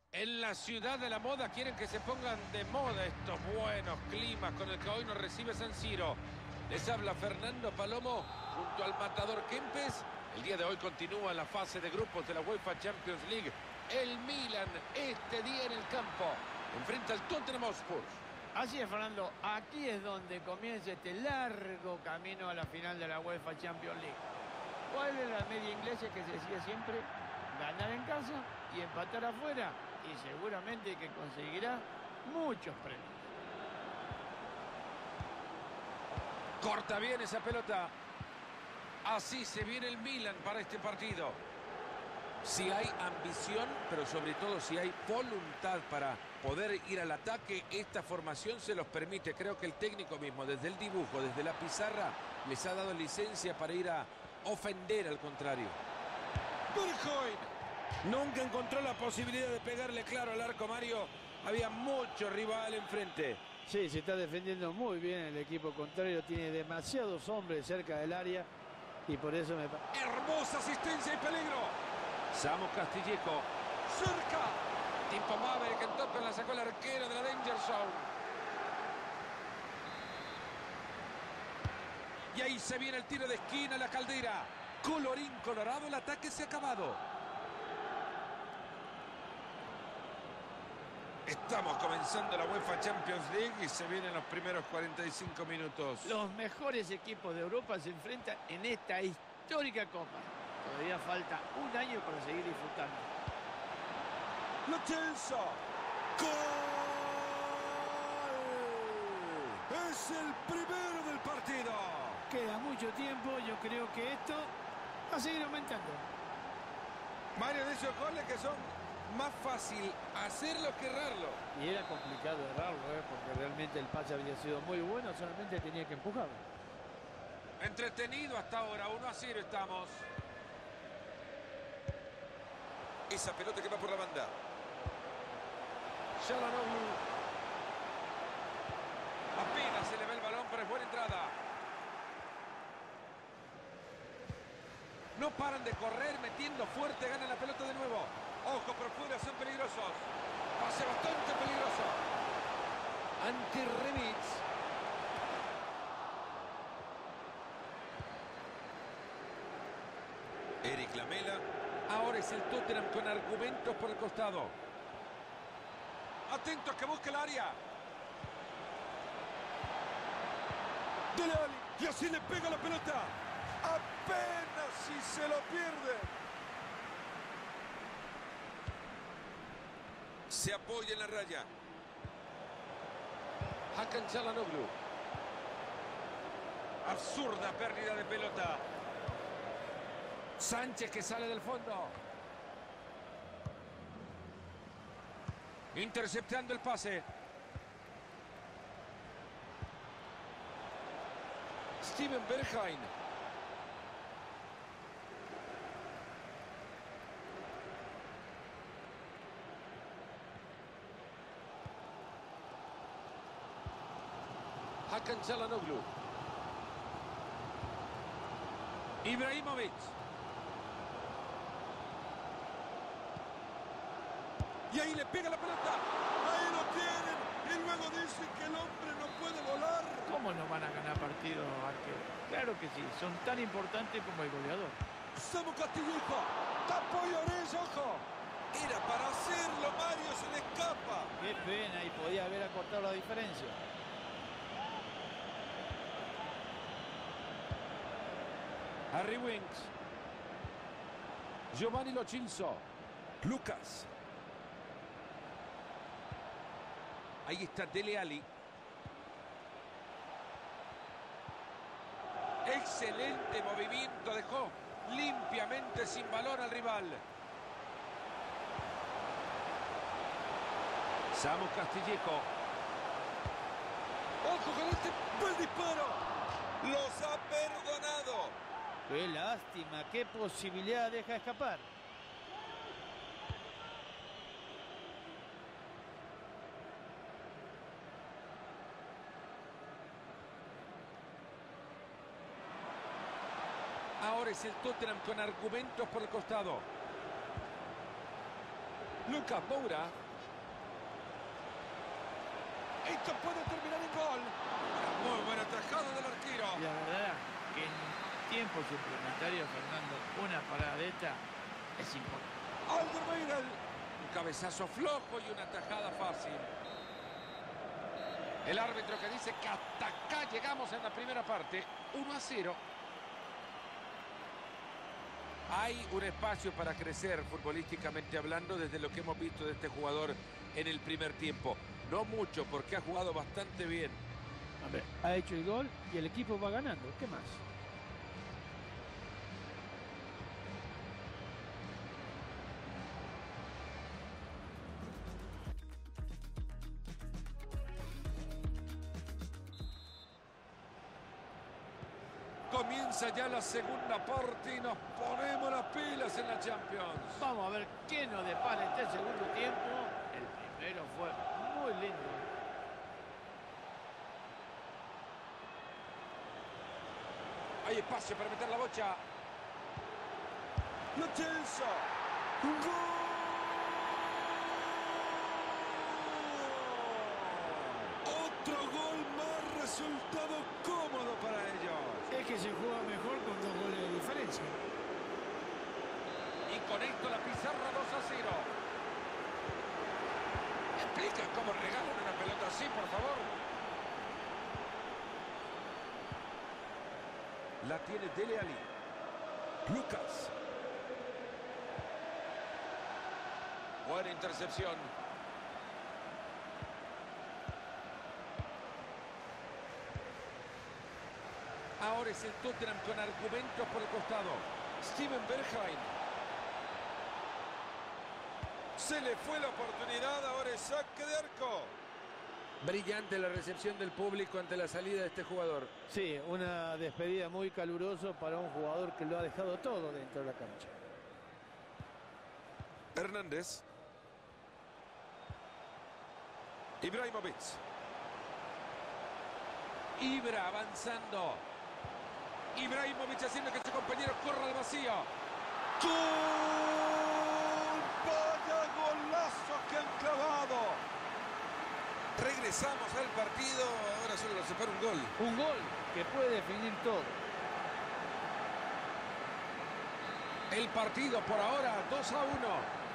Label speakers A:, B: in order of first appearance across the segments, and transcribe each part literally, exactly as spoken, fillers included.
A: En la ciudad de la moda quieren que se pongan de moda estos buenos climas con el que hoy nos recibe San Siro. Les habla Fernando Palomo junto al matador Kempes. El día de hoy continúa la fase de grupos de la UEFA Champions League. El Milan este día en el campo enfrenta al Tottenham Hotspur.
B: Así es, Fernando. Aquí es donde comienza este largo camino a la final de la UEFA Champions League. ¿Cuál es la media inglesa que se decía siempre? Ganar en casa y empatar afuera. Y seguramente que conseguirá muchos premios.
A: Corta bien esa pelota. Así se viene el Milan para este partido. Si hay ambición, pero sobre todo si hay voluntad para poder ir al ataque, esta formación se los permite. Creo que el técnico mismo, desde el dibujo, desde la pizarra, les ha dado licencia para ir a ofender al contrario. Berghuin nunca encontró la posibilidad de pegarle claro al arco, Mario. Había mucho rival enfrente.
B: Sí, se está defendiendo muy bien el equipo contrario. Tiene demasiados hombres cerca del área y por eso me...
A: Hermosa asistencia y peligro. Samu Castillejo. Cerca. Tipo Maverick en tope la sacó el arquero de la Danger Zone. Y ahí se viene el tiro de esquina, la Caldera. Colorín colorado, el ataque se ha acabado. Estamos comenzando la UEFA Champions League y se vienen los primeros cuarenta y cinco minutos.
B: Los mejores equipos de Europa se enfrentan en esta histórica Copa. Todavía falta un año para seguir disfrutando.
A: Lo Celso. ¡Gol! Es el primero del partido.
B: Queda mucho tiempo. Yo creo que esto va a seguir aumentando.
A: Mario, de esos goles que son más fácil hacerlo que errarlo.
B: Y era complicado errarlo, ¿eh? Porque realmente el pase había sido muy bueno. Solamente tenía que empujarlo.
A: Entretenido hasta ahora. uno a cero estamos. Esa pelota que va por la banda. Çalhanoğlu. Apenas se le ve el balón, pero es buena entrada. No paran de correr, metiendo fuerte, ganan la pelota de nuevo. Ojo, por fuera, son peligrosos. Pase bastante peligroso. Ante Rebic. Eric Lamela. Ahora es el Tottenham con argumentos por el costado. Atentos que busca el área. Dele Ali. Y así le pega la pelota. Apenas si se lo pierde. Se apoya en la raya. Hakan Çalhanoğlu. Absurda pérdida de pelota. Sánchez que sale del fondo. Interceptando el pase. Steven Berghuin. Hakan Çalhanoğlu. Ibrahimovic. Y ahí le pega la pelota. Ahí lo tienen. Y luego dicen que el hombre no puede volar.
B: ¿Cómo no van a ganar partidos, arquero? Claro que sí. Son tan importantes como el goleador.
A: Samu Castillejo. Tapó Lloris, ojo. Era para hacerlo, Mario, se le escapa.
B: Qué pena, y podía haber acortado la diferencia.
A: Harry Winks. Giovanni Lo Celso. Lucas. Ahí está Dele Alli. Excelente movimiento. Dejó limpiamente sin balón al rival. Samu Castillejo. ¡Ojo con este buen disparo! ¡Los ha perdonado!
B: ¡Qué lástima! ¡Qué posibilidad deja escapar! Ahora es el Tottenham con argumentos por el costado.
A: Lucas Moura. Esto puede terminar en gol. Muy buena tajada del arquero.
B: La verdad que en tiempo suplementario, Fernando, una parada de esta es importante.
A: Alderweireld. Un cabezazo flojo y una tajada fácil. El árbitro que dice que hasta acá llegamos en la primera parte. uno a cero. Hay un espacio para crecer futbolísticamente hablando desde lo que hemos visto de este jugador en el primer tiempo. No mucho, porque ha jugado bastante bien.
B: A ver, ha hecho el gol y el equipo va ganando. ¿Qué más?
A: Comienza ya la segunda parte y nos ponemos las pilas en la Champions.
B: Vamos a ver qué nos depara este segundo tiempo. El primero fue muy lindo.
A: Hay espacio para meter la bocha. Lo Chelsea. ¡Un gol! Otro gol más, resultado cómodo para ellos.
B: Es que se juega mejor con dos goles de diferencia.
A: Y con esto la pizarra dos a cero. ¿Explican cómo regalan una pelota así, por favor? La tiene Dele Alli. Lucas. Buena intercepción. Ahora es el Tottenham con argumentos por el costado. Steven Bergwijn. Se le fue la oportunidad, ahora es saque de arco. Brillante la recepción del público ante la salida de este jugador.
B: Sí, una despedida muy calurosa para un jugador que lo ha dejado todo dentro de la cancha.
A: Hernández. Ibrahimovic. Ibra avanzando. Ibrahimovic haciendo que su compañero corra al vacío. ¡Gol! ¡Vaya golazo que han clavado! Regresamos al partido, ahora solo nos separa un gol.
B: Un gol que puede definir todo.
A: El partido por ahora dos a uno.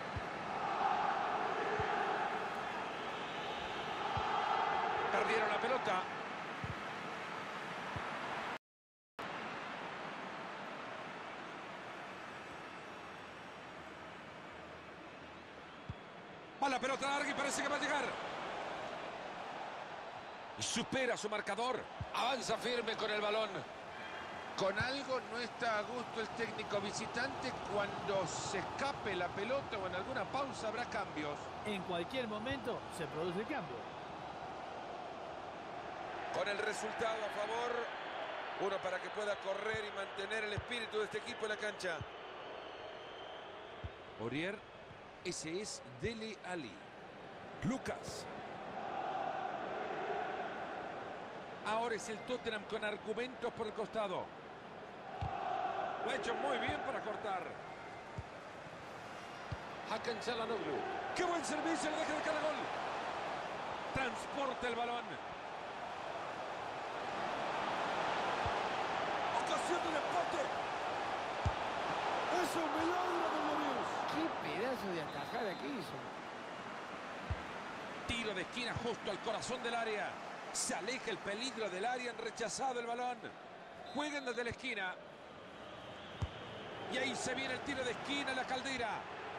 A: Perdieron la pelota. Va la pelota larga y parece que va a llegar. Supera su marcador. Avanza firme con el balón. Con algo no está a gusto el técnico visitante. Cuando se escape la pelota o en alguna pausa habrá cambios.
B: En cualquier momento se produce cambio.
A: Con el resultado a favor, uno para que pueda correr y mantener el espíritu de este equipo en la cancha. Aurier, ese es Dele Alli. Lucas. Ahora es el Tottenham con argumentos por el costado. Lo ha hecho muy bien para cortar. Hakan Çalhanoğlu. ¡Qué buen servicio! Le deja de cara gol. Transporta el balón. Ocasión del empate. Es un milagro de Glorious.
B: Qué pedazo de atajada que hizo.
A: Tiro de esquina justo al corazón del área. Se aleja el peligro del área, han rechazado el balón. Juegan desde la esquina. Y ahí se viene el tiro de esquina en la Caldera.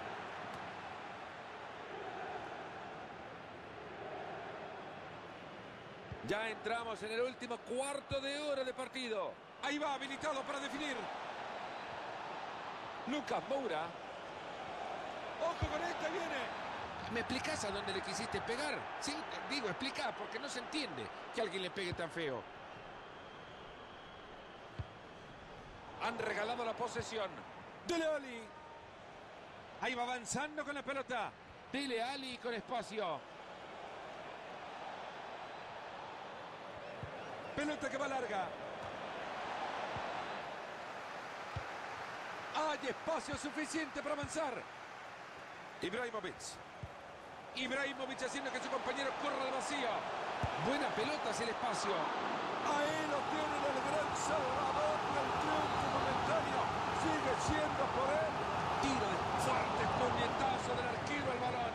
A: Ya entramos en el último cuarto de hora de partido. Ahí va, habilitado para definir. Lucas Moura. Ojo con esta, viene. ¿Me explicás a dónde le quisiste pegar? Sí, digo, explica, porque no se entiende que alguien le pegue tan feo. Han regalado la posesión. Dele Alli. Ahí va avanzando con la pelota. Dele Alli con espacio. Pelota que va larga. Hay espacio suficiente para avanzar. Ibrahimovic. Ibrahimovic haciendo que su compañero corra al vacío. Buena pelota hacia el espacio.
C: Ahí lo tienen, el gran salvador del triunfo momentáneo. Sigue siendo por él.
A: Tiro de fuerte puñetazo del arquero al balón.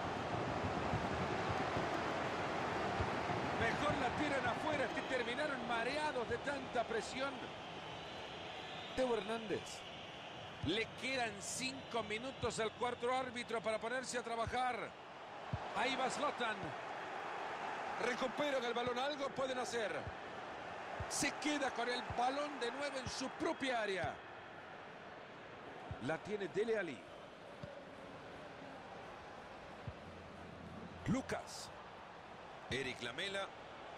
A: Mejor la tiran afuera, que terminaron mareados de tanta presión. Teo Hernández. Le quedan cinco minutos al cuarto árbitro para ponerse a trabajar. Ahí va Zlatan. Recuperan el balón, algo pueden hacer. Se queda con el balón de nuevo en su propia área. La tiene Dele Alli. Lucas. Eric Lamela.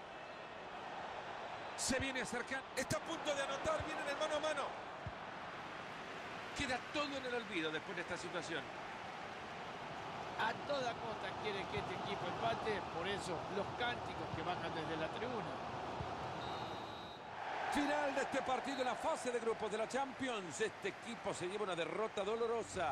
A: Se viene acercando. Está a punto de anotar. Viene en el mano a mano. Queda todo en el olvido después de esta situación.
B: A toda costa quiere que este equipo empate, por eso los cánticos que bajan desde la tribuna.
A: Final de este partido en la fase de grupos de la Champions. Este equipo se lleva una derrota dolorosa.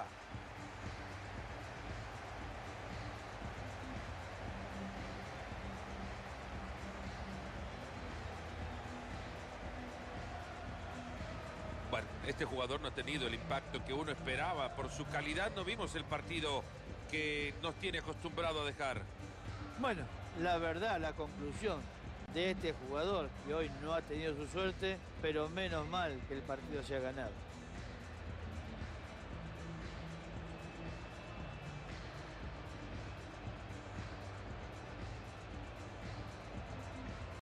A: Bueno, este jugador no ha tenido el impacto que uno esperaba. Por su calidad no vimos el partido que nos tiene acostumbrado a dejar.
B: Bueno, la verdad, la conclusión de este jugador que hoy no ha tenido su suerte, pero menos mal que el partido se ha ganado.